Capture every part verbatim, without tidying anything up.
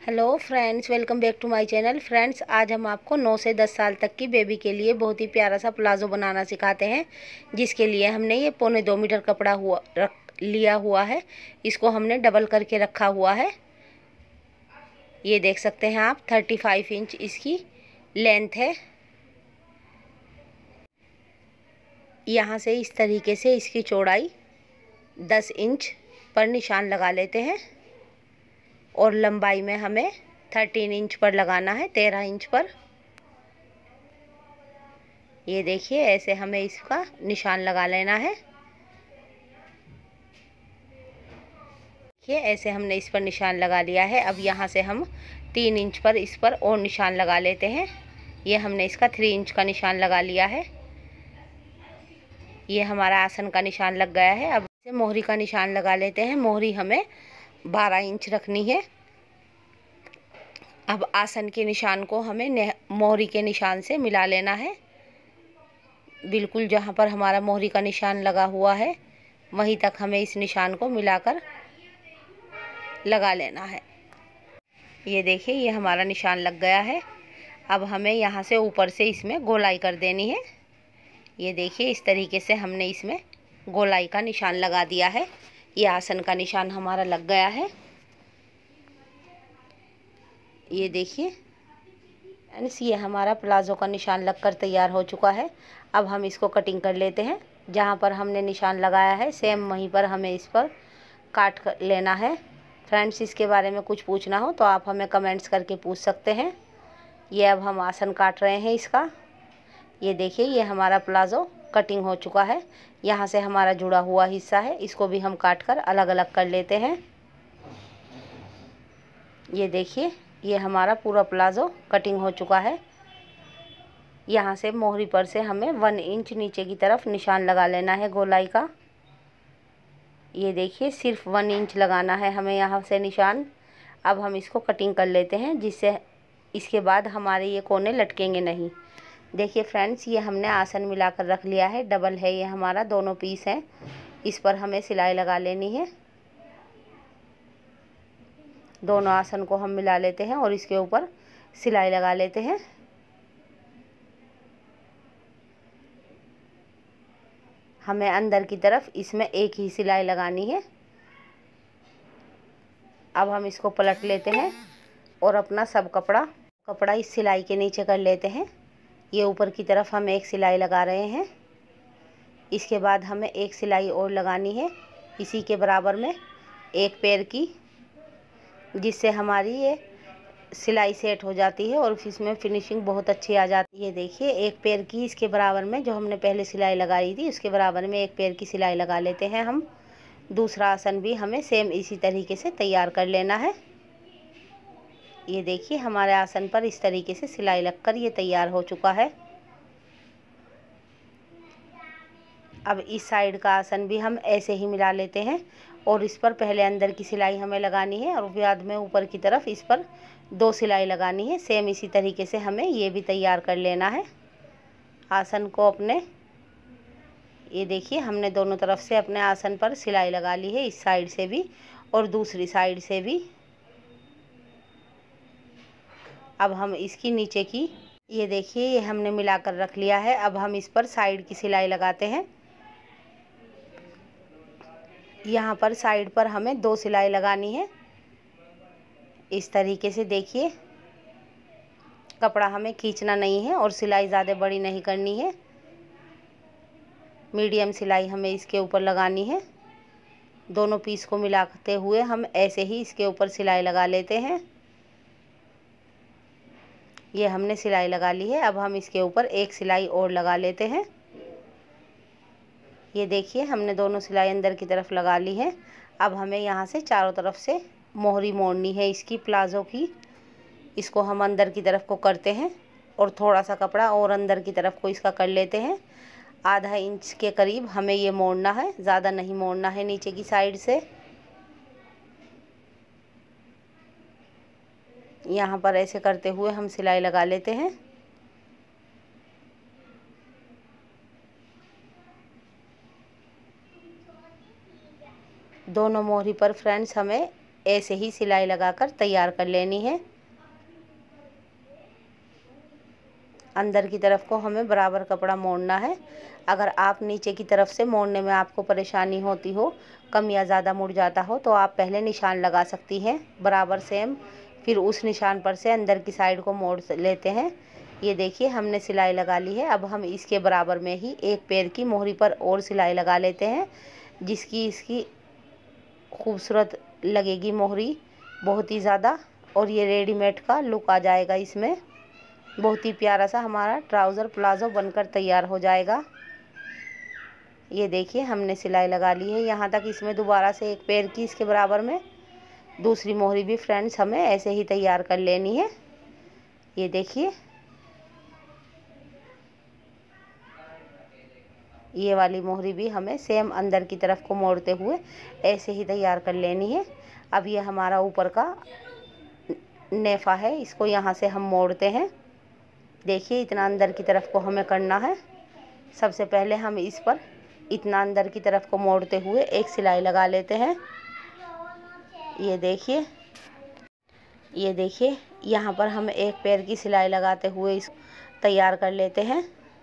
Hello friends, welcome back to my channel. Friends, आज हम आपको नौ से दस साल तक की बेबी के लिए बहुत ही प्यारा सा प्लाजो बनाना सिखाते हैं, जिसके लिए हमने ये पौने दो मीटर कपड़ा हुआ रख लिया हुआ है। इसको हमने डबल करके रखा हुआ है। ये देख सकते हैं आप, थर्टी फाइव इंच इसकी लेंथ है। यहाँ से इस तरीके से इसकी चौड़ाई दस इंच पर निशान लगा लेते हैं और लंबाई में हमें थर्टीन इंच पर लगाना है, तेरह इंच पर। ये देखिए, ऐसे हमें इसका निशान लगा लेना है। देखिए, ऐसे हमने इस पर निशान लगा लिया है। अब यहाँ से हम तीन इंच पर इस पर और निशान लगा लेते हैं। ये हमने इसका थ्री इंच का निशान लगा लिया है। ये हमारा आसन का निशान लग गया है। अब इसे मोहरी का निशान लगा लेते हैं। मोहरी हमें बारह इंच रखनी है। अब आसन के निशान को हमें मोहरी के निशान से मिला लेना है। बिल्कुल जहाँ पर हमारा मोहरी का निशान लगा हुआ है वहीं तक हमें इस निशान को मिलाकर लगा लेना है। ये देखिए, ये हमारा निशान लग गया है। अब हमें यहाँ से ऊपर से इसमें गोलाई कर देनी है। ये देखिए, इस तरीके से हमने इसमें गोलाई का निशान लगा दिया है। ये आसन का निशान हमारा लग गया है। ये देखिए, ये हमारा प्लाजो का निशान लगकर तैयार हो चुका है। अब हम इसको कटिंग कर लेते हैं। जहाँ पर हमने निशान लगाया है सेम वहीं पर हमें इस पर काट कर लेना है। फ्रेंड्स, इसके बारे में कुछ पूछना हो तो आप हमें कमेंट्स करके पूछ सकते हैं। ये अब हम आसन काट रहे हैं इसका। ये देखिए, ये हमारा प्लाजो कटिंग हो चुका है। यहाँ से हमारा जुड़ा हुआ हिस्सा है, इसको भी हम काट कर अलग अलग कर लेते हैं। ये देखिए, ये हमारा पूरा प्लाजो कटिंग हो चुका है। यहाँ से मोहरी पर से हमें वन इंच नीचे की तरफ निशान लगा लेना है गोलाई का। ये देखिए, सिर्फ वन इंच लगाना है हमें यहाँ से निशान। अब हम इसको कटिंग कर लेते हैं, जिससे इसके बाद हमारे ये कोने लटकेंगे नहीं। देखिए फ्रेंड्स, ये हमने आसन मिलाकर रख लिया है। डबल है ये हमारा, दोनों पीस हैं। इस पर हमें सिलाई लगा लेनी है। दोनों आसन को हम मिला लेते हैं और इसके ऊपर सिलाई लगा लेते हैं। हमें अंदर की तरफ इसमें एक ही सिलाई लगानी है। अब हम इसको पलट लेते हैं और अपना सब कपड़ा कपड़ा इस सिलाई के नीचे कर लेते हैं। ये ऊपर की तरफ हम एक सिलाई लगा रहे हैं। इसके बाद हमें एक सिलाई और लगानी है इसी के बराबर में, एक पैर की, जिससे हमारी ये सिलाई सेट हो जाती है और इसमें फिनिशिंग बहुत अच्छी आ जाती है। देखिए, एक पैर की इसके बराबर में जो हमने पहले सिलाई लगाई थी उसके बराबर में एक पैर की सिलाई लगा लेते हैं हम। दूसरा आसन भी हमें सेम इसी तरीके से तैयार कर लेना है। ये देखिए, हमारे आसन पर इस तरीके से सिलाई लगकर ये तैयार हो चुका है। अब इस साइड का आसन भी हम ऐसे ही मिला लेते हैं और इस पर पहले अंदर की सिलाई हमें लगानी है और बाद में ऊपर की तरफ इस पर दो सिलाई लगानी है। सेम इसी तरीके से हमें ये भी तैयार कर लेना है आसन को अपने। ये देखिए, हमने दोनों तरफ से अपने आसन पर सिलाई लगा ली है, इस साइड से भी और दूसरी साइड से भी। अब हम इसकी नीचे की, ये देखिए, ये हमने मिलाकर रख लिया है। अब हम इस पर साइड की सिलाई लगाते हैं। यहाँ पर साइड पर हमें दो सिलाई लगानी है इस तरीके से। देखिए, कपड़ा हमें खींचना नहीं है और सिलाई ज़्यादा बड़ी नहीं करनी है। मीडियम सिलाई हमें इसके ऊपर लगानी है। दोनों पीस को मिलाते हुए हम ऐसे ही इसके ऊपर सिलाई लगा लेते हैं। ये हमने सिलाई लगा ली है। अब हम इसके ऊपर एक सिलाई और लगा लेते हैं। ये देखिए, हमने दोनों सिलाई अंदर की तरफ लगा ली है। अब हमें यहाँ से चारों तरफ से मोहरी मोड़नी है इसकी प्लाजो की। इसको हम अंदर की तरफ को करते हैं और थोड़ा सा कपड़ा और अंदर की तरफ को इसका कर लेते हैं। आधा इंच के करीब हमें ये मोड़ना है, ज़्यादा नहीं मोड़ना है नीचे की साइड से। यहाँ पर ऐसे करते हुए हम सिलाई लगा लेते हैं। दोनों मोहरी पर फ्रेंड्स हमें ऐसे ही सिलाई लगाकर तैयार कर लेनी है। अंदर की तरफ को हमें बराबर कपड़ा मोड़ना है। अगर आप नीचे की तरफ से मोड़ने में आपको परेशानी होती हो, कम या ज़्यादा मुड़ जाता हो, तो आप पहले निशान लगा सकती हैं बराबर सेम, फिर उस निशान पर से अंदर की साइड को मोड़ लेते हैं। ये देखिए हमने सिलाई लगा ली है। अब हम इसके बराबर में ही एक पैर की मोहरी पर और सिलाई लगा लेते हैं, जिसकी इसकी खूबसूरत लगेगी मोहरी बहुत ही ज़्यादा, और ये रेडीमेड का लुक आ जाएगा इसमें। बहुत ही प्यारा सा हमारा ट्राउज़र प्लाज़ो बनकर तैयार हो जाएगा। ये देखिए हमने सिलाई लगा ली है यहाँ तक। इसमें दोबारा से एक पैर की इसके बराबर में दूसरी मोहरी भी फ्रेंड्स हमें ऐसे ही तैयार कर लेनी है। ये देखिए ये वाली मोहरी भी हमें सेम अंदर की तरफ को मोड़ते हुए ऐसे ही तैयार कर लेनी है। अब ये हमारा ऊपर का नेफा है, इसको यहाँ से हम मोड़ते हैं। देखिए इतना अंदर की तरफ को हमें करना है। सबसे पहले हम इस पर इतना अंदर की तरफ को मोड़ते हुए एक सिलाई लगा लेते हैं। ये देखिए ये देखिए यहाँ पर हम एक पैर की सिलाई लगाते हुए इस तैयार कर लेते हैं।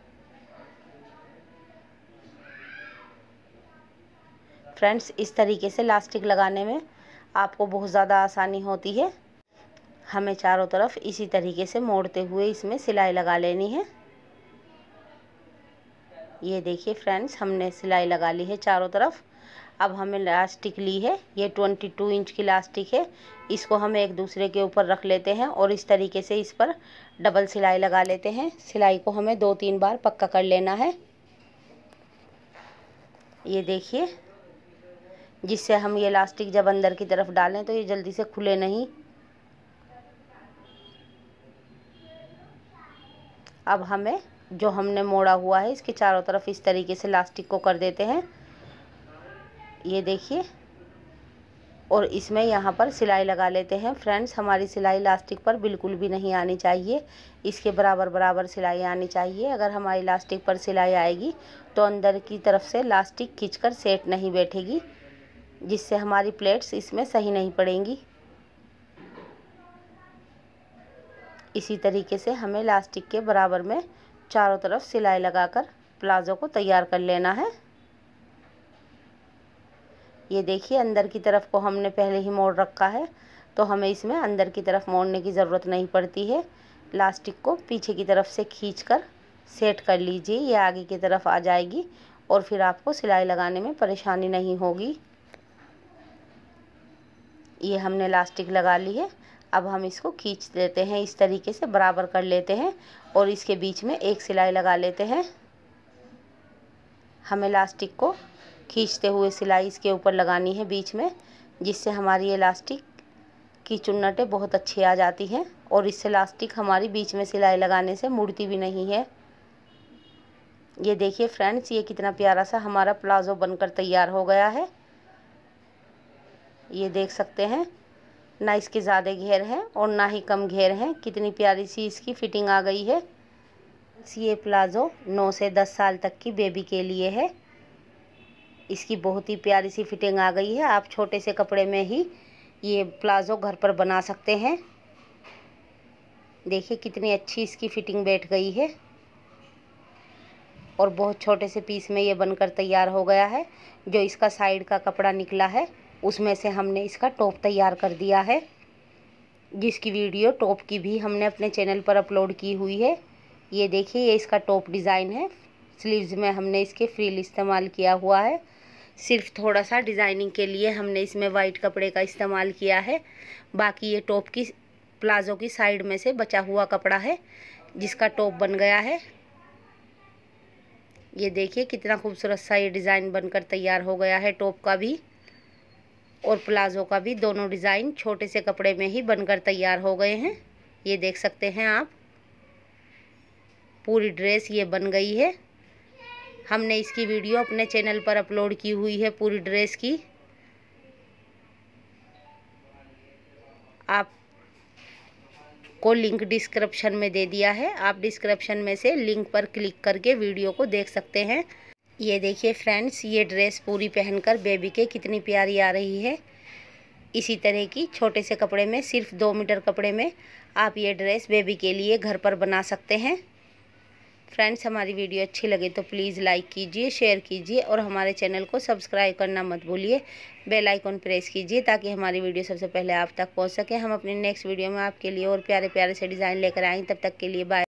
फ्रेंड्स इस तरीके से इलास्टिक लगाने में आपको बहुत ज़्यादा आसानी होती है। हमें चारों तरफ इसी तरीके से मोड़ते हुए इसमें सिलाई लगा लेनी है। ये देखिए फ्रेंड्स हमने सिलाई लगा ली है चारों तरफ। अब हमें इलास्टिक ली है, ये बाईस इंच की इलास्टिक है। इसको हम एक दूसरे के ऊपर रख लेते हैं और इस तरीके से इस पर डबल सिलाई लगा लेते हैं। सिलाई को हमें दो तीन बार पक्का कर लेना है। ये देखिए जिससे हम ये इलास्टिक जब अंदर की तरफ डालें तो ये जल्दी से खुले नहीं। अब हमें जो हमने मोड़ा हुआ है इसके चारों तरफ इस तरीके से इलास्टिक को कर देते हैं। ये देखिए और इसमें यहाँ पर सिलाई लगा लेते हैं। फ्रेंड्स हमारी सिलाई इलास्टिक पर बिल्कुल भी नहीं आनी चाहिए, इसके बराबर बराबर सिलाई आनी चाहिए। अगर हमारी इलास्टिक पर सिलाई आएगी तो अंदर की तरफ से इलास्टिक खींचकर सेट नहीं बैठेगी, जिससे हमारी प्लेट्स इसमें सही नहीं पड़ेंगी। इसी तरीके से हमें इलास्टिक के बराबर में चारों तरफ सिलाई लगाकर प्लाज़ो को तैयार कर लेना है। ये देखिए अंदर की तरफ को हमने पहले ही मोड़ रखा है, तो हमें इसमें अंदर की तरफ मोड़ने की ज़रूरत नहीं पड़ती है। इलास्टिक को पीछे की तरफ से खींचकर सेट कर लीजिए, ये आगे की तरफ आ जाएगी और फिर आपको सिलाई लगाने में परेशानी नहीं होगी। ये हमने इलास्टिक लगा ली है। अब हम इसको खींच देते हैं, इस तरीके से बराबर कर लेते हैं और इसके बीच में एक सिलाई लगा लेते हैं। हमें इलास्टिक को खींचते हुए सिलाई इसके ऊपर लगानी है बीच में, जिससे हमारी इलास्टिक की चुन्नटें बहुत अच्छी आ जाती हैं और इससे इलास्टिक हमारी बीच में सिलाई लगाने से मुड़ती भी नहीं है। ये देखिए फ्रेंड्स ये कितना प्यारा सा हमारा प्लाज़ो बनकर तैयार हो गया है। ये देख सकते हैं ना इसके ज़्यादा घेर हैं और ना ही कम घेर हैं, कितनी प्यारी सी इसकी फिटिंग आ गई है। ये प्लाज़ो नौ से दस साल तक की बेबी के लिए है। इसकी बहुत ही प्यारी सी फिटिंग आ गई है। आप छोटे से कपड़े में ही ये प्लाज़ो घर पर बना सकते हैं। देखिए कितनी अच्छी इसकी फिटिंग बैठ गई है और बहुत छोटे से पीस में ये बनकर तैयार हो गया है। जो इसका साइड का कपड़ा निकला है उसमें से हमने इसका टॉप तैयार कर दिया है, जिसकी वीडियो टॉप की भी हमने अपने चैनल पर अपलोड की हुई है। ये देखिए ये इसका टॉप डिज़ाइन है। स्लीव्स में हमने इसके फ्रिल इस्तेमाल किया हुआ है। सिर्फ थोड़ा सा डिज़ाइनिंग के लिए हमने इसमें वाइट कपड़े का इस्तेमाल किया है। बाकी ये टॉप की प्लाज़ो की साइड में से बचा हुआ कपड़ा है जिसका टॉप बन गया है। ये देखिए कितना खूबसूरत सा ये डिज़ाइन बनकर तैयार हो गया है। टॉप का भी और प्लाज़ो का भी दोनों डिज़ाइन छोटे से कपड़े में ही बनकर तैयार हो गए हैं। ये देख सकते हैं आप, पूरी ड्रेस ये बन गई है। हमने इसकी वीडियो अपने चैनल पर अपलोड की हुई है पूरी ड्रेस की। आप को लिंक डिस्क्रिप्शन में दे दिया है, आप डिस्क्रिप्शन में से लिंक पर क्लिक करके वीडियो को देख सकते हैं। ये देखिए फ्रेंड्स ये ड्रेस पूरी पहनकर बेबी के कितनी प्यारी आ रही है। इसी तरह की छोटे से कपड़े में, सिर्फ दो मीटर कपड़े में आप ये ड्रेस बेबी के लिए घर पर बना सकते हैं। फ्रेंड्स, हमारी वीडियो अच्छी लगे तो प्लीज़ लाइक कीजिए, शेयर कीजिए और हमारे चैनल को सब्सक्राइब करना मत भूलिए। बेल आइकन प्रेस कीजिए ताकि हमारी वीडियो सबसे पहले आप तक पहुंच सके। हम अपनी नेक्स्ट वीडियो में आपके लिए और प्यारे प्यारे से डिज़ाइन लेकर आएंगे। तब तक के लिए बाय।